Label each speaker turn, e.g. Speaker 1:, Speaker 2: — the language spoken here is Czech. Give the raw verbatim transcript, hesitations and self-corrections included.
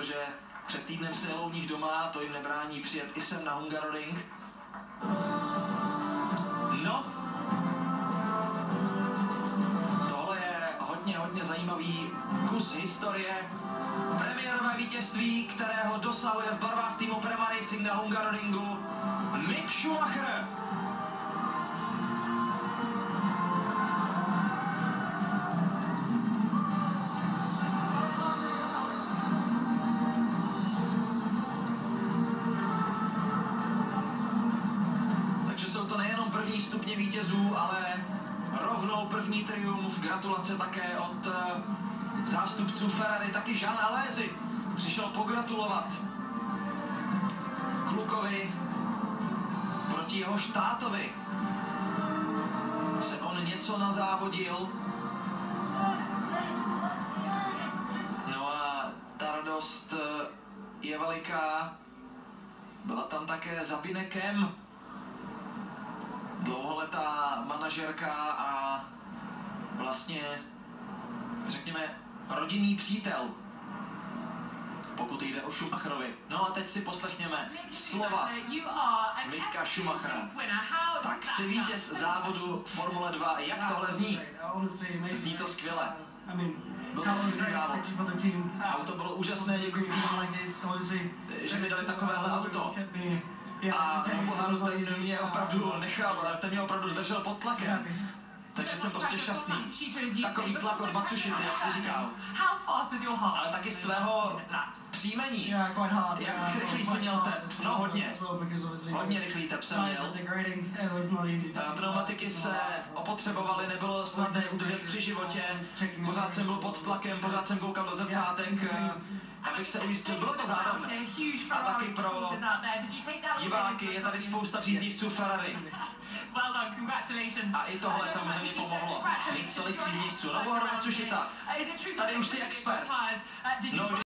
Speaker 1: protože před týdnem se jelo u nich doma, to jim nebrání přijet i sem na Hungaroring. No, tohle je hodně, hodně zajímavý kus historie. Premiérové vítězství, kterého dosahuje v barvách týmu Prema Racing na Hungaroringu Mick Schumacher. Takže jsou to nejenom první stupně vítězů, ale rovnou první triumf. Gratulace také od zástupců Ferrari, taky Jean Alesi přišel pogratulovat klukovi, proti jeho štátovi se on něco nazávodil. No a ta radost je veliká. Byla tam také Sabine Kem, dlouholetá manažerka a vlastně, řekněme, rodinný přítel, pokud jde o Schumacherovi. No a teď si poslechněme slova Micka Schumachera. Tak si vítěz závodu Formule dva, jak tohle zní? Zní to skvěle. Byl to skvělý závod. Auto bylo úžasné, děkuji týmu, že mi dali takovéhle auto. A Boharu ten mě opravdu nechal, ten mě opravdu držel pod tlakem. Takže jsem prostě šťastný. Takový tlak od Matsushity, jak jsi říkal. Ale taky z tvého příjmení. Jak rychlý jsi měl tep? No hodně. Hodně rychlý tep jsem měl. Pneumatiky se opotřebovaly, nebylo snadné udržet při životě. Pořád jsem byl pod tlakem, pořád jsem koukal do zrcátek, abych se ujistil. Bylo to zábavné. A taky pro diváky je tady spousta příznivců Ferrari. A i tohle samozřejmě pomohlo. Mít tolik příznivců. Nobuharu Matsushita, tady už jsi expert. No,